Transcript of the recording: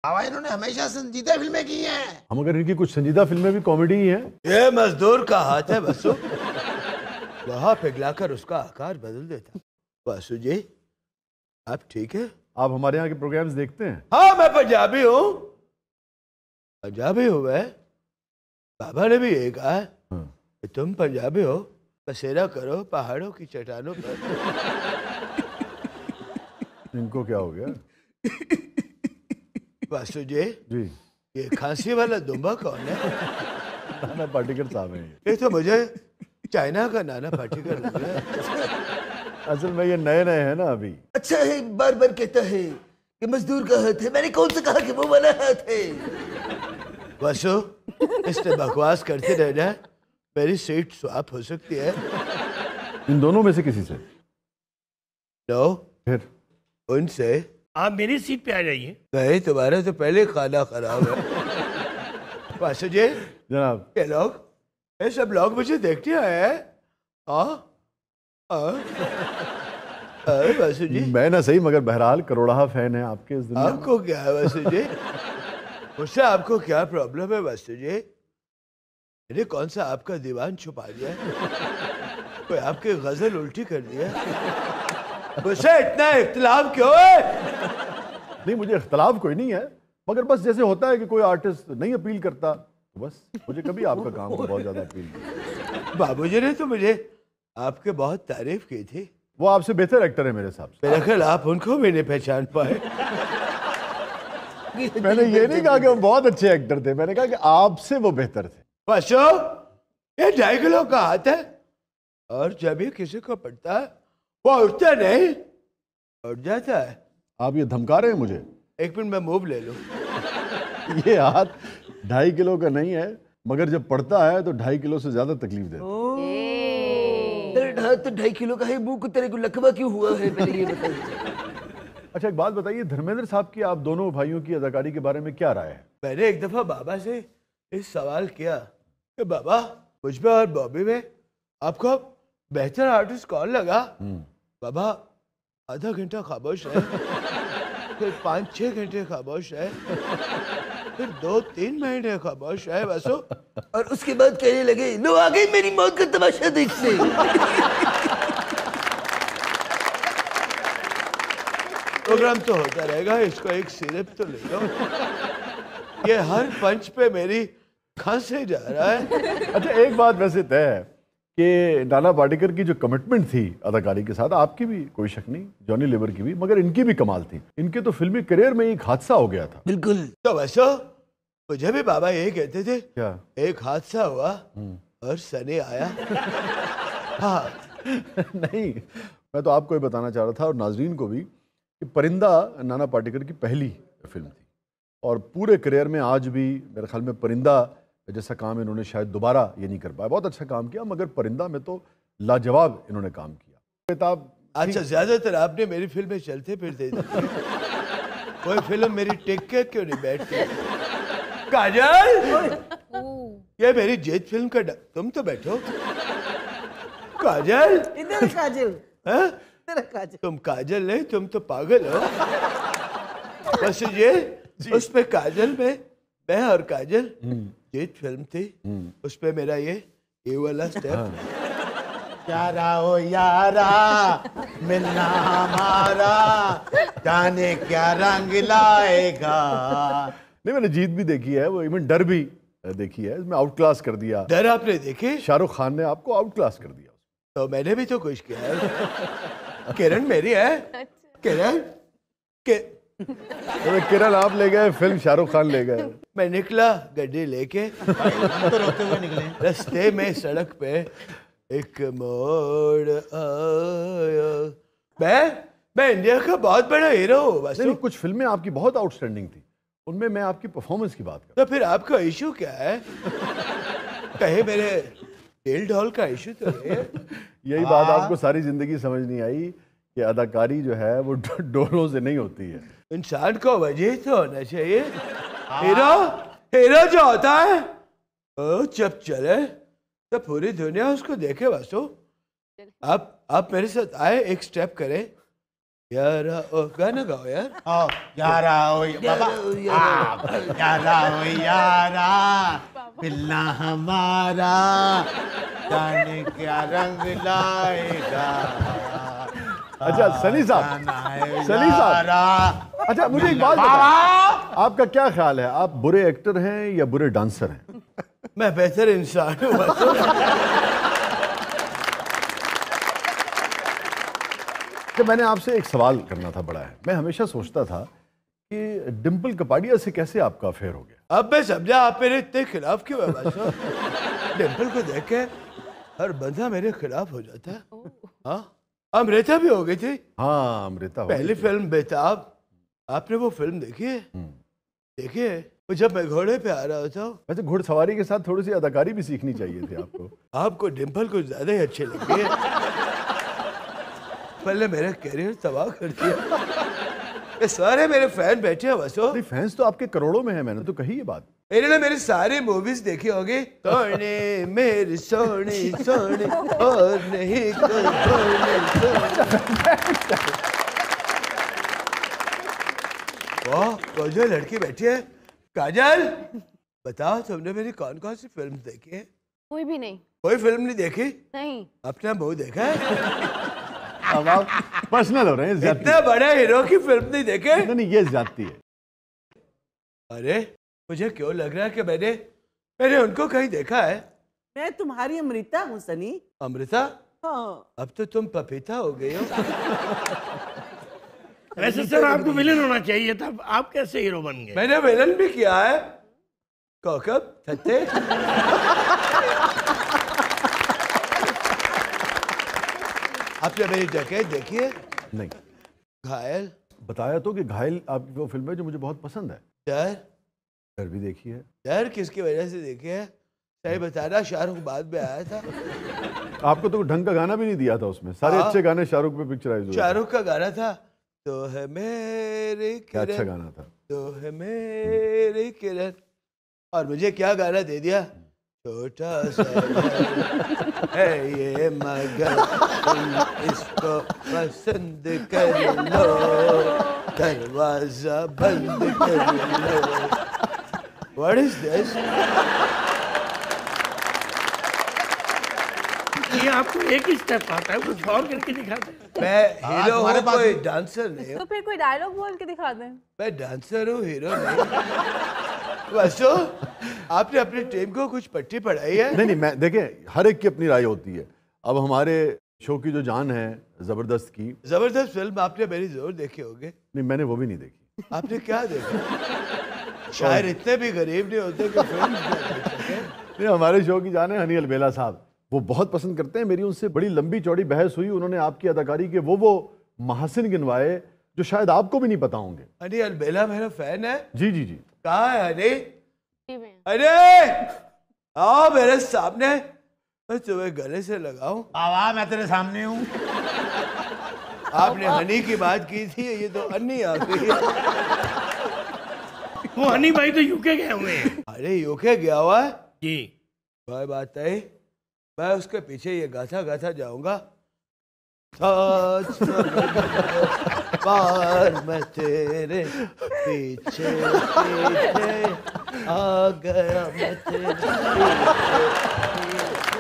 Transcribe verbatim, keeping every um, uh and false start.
बाबा इन्होंने हमेशा संजीदा फिल्में की हैं। हम अगर इनकी कुछ संजीदा फिल्में भी कॉमेडी ही हैं। ये मजदूर का हाथ है वासु, वहां पिघलाकर उसका आकार बदल देता। वासु जी आप ठीक है? आप हमारे यहाँ के प्रोग्राम्स देखते हैं? हाँ मैं पंजाबी हूँ, पंजाबी हूँ मैं। बाबा ने भी यही कहा है कि तुम पंजाबी हो, बसेरा करो पहाड़ों की चट्टानों पर। इनको क्या हो गया? वासु जी जी ये खांसी वाला दुम्बा कौन है? नाना पाटेकर साहब हैं। ये तो मुझे चाइना का नाना पाटेकर लग रहा है। असल में ये नए नए हैं ना अभी। अच्छा है, बार बार कहता है कि मजदूर का हाथ है, मैंने कौन सा कहा कि वो वाला हाथ है? वासु इसने बकवास करते रहना, मेरी सीट स्वैप हो सकती है। इन दोनों में से किसी से? नो फिर उनसे। आप मेरी सीट पे आ जाइए। नहीं तुम्हारा तो पहले खाना खराब है। वासु जी जनाब ये लोग, ये सब लोग मुझे देखते आए हैं। हाँ हाँ वासु जी मैं ना सही मगर बहरहाल करोड़हा फैन है आपके इस दुनिया में। आपको क्या है वासु जी? मुझसे आपको क्या प्रॉब्लम है वासु जी? मैंने कौन सा आपका दीवान छुपा दिया है? कोई आपकी गजल उल्टी कर दिया? मुझसे इतना इख्तिलाफ क्यों है? नहीं मुझे इख्तलाफ कोई नहीं है, मगर बस जैसे होता है कि कोई आर्टिस्ट नहीं अपील करता तो बस मुझे कभी आपका काम को बहुत ज्यादा अपील किया। बाबूजी ने तो मुझे आपके बहुत तारीफ की थी। वो आपसे बेहतर एक्टर है मेरे हिसाब से। मेरा ख्याल आप उनको भी नहीं पहचान पाए। मैंने ये नहीं कहा कि वो बहुत अच्छे एक्टर थे, मैंने कहा कि आपसे वो बेहतर थे। वासु ये ढाई किलो का हाथ है और जब ये किसी को पड़ता है वो उठता नहीं, उठ जाता है। आप ये धमका रहे हैं मुझे? एक मिनट मैं मूव ले लूं। ये हाथ ढाई किलो का नहीं है, मगर जब पड़ता है तो ढाई किलो से ज्यादा तकलीफ देता है। तेरे हाथ तो ढाई किलो का है, मुंह को तेरे को लकवा क्यों हुआ है पहले ये बताइए। अच्छा एक बात बताइए, धर्मेंद्र साहब की आप दोनों भाइयों की अदाकारी के बारे में क्या राय है? मैंने एक दफा बाबा से इस सवाल किया कि बाबा मुझ में और बॉबी में आपको बेहतर आर्टिस्ट कौन लगा? बाबा आधा घंटा खामोश है, फिर पाँच छह घंटे खामोश है, फिर दो तीन महीने खामोश है वासु, और उसके बाद कहने लगे लो आ गई मेरी मौत का तमाशा देखने। प्रोग्राम तो होता रहेगा, इसको एक सिरप तो ले लो। ये हर पंच पे मेरी खांसे जा रहा है। अच्छा एक बात वैसे तय है कि नाना पाटेकर की जो कमिटमेंट थी अदाकारी के साथ, आपकी भी कोई शक नहीं, जॉनी लीवर की भी, मगर इनकी भी कमाल थी। इनके तो फिल्मी करियर में एक हादसा हो गया था। बिल्कुल। तो वैसे मुझे भी बाबा यही कहते थे, क्या? एक हादसा हुआ और सनी आया। हाँ नहीं मैं तो आपको ये बताना चाह रहा था और नाजरीन को भी कि परिंदा नाना पाटेकर की पहली फिल्म थी और पूरे करियर में आज भी मेरे ख्याल में परिंदा जैसा काम इन्होंने शायद दोबारा ये नहीं कर पाया। बहुत अच्छा काम किया मगर परिंदा में तो लाजवाब इन्होंने काम किया। किताब अच्छा ज्यादातर आपने मेरी फिल्में चलते फिरते कोई फिल्म मेरी टिक के क्यों नहीं बैठती? काजल ये मेरी जेद फिल्म का ड... तुम तो बैठो। काजल इधर काजल, हाँ? इधर काजल। तुम काजल नहीं, तुम तो पागल हो। बस ये उस पे काजल में मैं और काजल जेद फिल्म थी, उस पे मेरा ये ये वाला स्टेप। यारा ओ यारा मिलना हमारा जाने क्या रंग लाएगा। नहीं मैंने जीत भी देखी है, वो इवन डर भी देखी है, इसमें आउट क्लास कर दिया। डर आपने देखी? शाहरुख खान ने आपको आउट क्लास कर दिया। तो मैंने भी तो कुछ किया है। किरण मेरी है। किरण के तो किरण आप ले गए, फिल्म शाहरुख खान ले गए। मैं निकला गड्डी लेके, तो रोते हुए निकले। रास्ते में सड़क पे एक मोड़ आया। मैं मैं इंडिया का बहुत बड़ा हीरो हूँ वासु। नहीं कुछ फिल्में आपकी बहुत आउटस्टैंडिंग थी, उनमें मैं आपकी परफॉर्मेंस की बात कर। तो फिर आपका इशू क्या है? कहे मेरे दिल ढोल का इशू तो है। यही बात आपको सारी जिंदगी समझ नहीं आई कि अदाकारी जो है वो डोलों से नहीं होती है। इंसान को वजह तो होना चाहिए। हीरो हीरो जो होता है ओ जब चले तो पूरी दुनिया उसको देखे वासु। आप आप मेरे साथ आए, एक स्टेप करें, यारा ओ गाना गाओ यार। ओ यारा ओ बाबा आ, यारा ओ यारा पिल्ला हमारा जाने क्या रंग लाएगा। अच्छा सनी साहब, सनी साहब, अच्छा मुझे एक बात बताओ, आपका क्या ख्याल है, आप बुरे एक्टर हैं या बुरे डांसर हैं? मैं बेहतर इंसान हूँ बस। तो मैंने आपसे एक सवाल करना था, बड़ा है। मैं हमेशा सोचता था कि डिम्पल कपाड़िया से कैसे आपका अफेयर हो गया। अब मैं समझा आप मेरे इतने खिलाफ क्यों है बादशाह। डिम्पल को देख के हर बंदा मेरे खिलाफ हो जाता है। हाँ अमृता भी हो गई थी। हाँ अमृता हो पहली गई थी। फिल्म बेताब, आपने वो फिल्म देखी है? देखिए वो जब मैं घोड़े पे आ रहा होता हूँ। वैसे घुड़सवारी के साथ थोड़ी सी अदाकारी भी सीखनी चाहिए थी आपको। आपको डिम्पल को ज्यादा ही अच्छी लगी है। पहले मेरा करियर तबाह कर दिया। ये सारे मेरे फैन बैठे हैं बसो। नहीं फैंस तो आपके करोड़ों में है, मैंने तो कही ये बात। इन्होंने मेरी सारी मूवीज देखी होगी। सोने मेरी सोने सोने और नहीं कोई सोने सोने। वाह वो जो लड़की बैठी है, काजल बताओ तुमने मेरी कौन कौन सी फिल्म देखी है? कोई भी नहीं। कोई फिल्म नहीं देखी? नहीं। अपना मुंह देखा है? अब आप पर्सनल हो रहे हैं, ज्यादती। इतना बड़ा हीरो की फिल्म नहीं देखे? नहीं नहीं ये ज्यादती है। अरे मुझे क्यों लग रहा है कि मैंने मैंने उनको कहीं देखा है। मैं तुम्हारी अमृता हूँ सनी। अमृता? हाँ। अब तो तुम पपीता हो गई हो। वैसे सर आपको विलन होना चाहिए था, आप कैसे हीरो बन गए? मैंने विलन भी किया है। कौकब थत्ते। आपने मेरी डकैत देखी है? नहीं। घायल? बताया तो कि घायल आपकी वो फिल्म है जो मुझे बहुत पसंद है। डर? डर भी देखी है। डर किसकी वजह से देखी है? सही बताना, शाहरुख बाद में आया था। आपको तो ढंग का गाना भी नहीं दिया था उसमें, सारे हाँ। अच्छे गाने शाहरुख पे पिक्चराइज हुए। शाहरुख का गाना था तो है मेरी क्या अच्छा किरण, गाना था। तो है मेरी किरण, और मुझे क्या गाना दे दिया? छोटा सा घर है ये मगर तुम इसको पसंद कर लो, दरवाजा बंद कर लो। What is this? ये आपको एक ही स्टेप आता है, कुछ और करके दिखाते हैं। मैं हीरो तुम्हारे हूँ, पास कोई भी- डांसर नहीं तो हूँ। फिर कोई डायलॉग बोल के दिखा दें। मैं डांसर हूँ, हीरो नहीं। वैसे आपने अपनी टीम को कुछ पट्टी पढ़ाई है? नहीं नहीं मैं देखें, हर एक की अपनी राय होती है। अब हमारे शो की जो जान है जबरदस्त की, जबरदस्त फिल्म आपने मेरी जरूर देखी होगी। नहीं मैंने वो भी नहीं देखी। आपने क्या देखा? शायर इतने भी गरीब नहीं होते कि फिल्म देख सकें। नहीं हमारे शो की जान है हनी अलबेला साहब, वो बहुत पसंद करते हैं। मेरी उनसे बड़ी लंबी चौड़ी बहस हुई, उन्होंने आपकी अदाकारी के वो वो महासिन गिनवाए जो शायद आपको भी नहीं पता होंगे। हनी अलबेला मेरा फैन है। जी जी जी। कहाँ है हनी? टीवी में। अरे आओ मेरे सामने, मैं तुम्हें गले से लगाऊं। बाबा मैं तेरे सामने हूँ। आपने हनी की बात की थी, ये तो अन्नी आ गई है। वो हनी भाई तो यूके गए हुए हैं। अरे यूके गया हुआ है? जी। कोई बात नहीं, मैं उसके पीछे ये गाथा गाथा जाऊंगा। सच बार मैं तेरे पीछे पीछे आ गया, मैं तेरे पीछे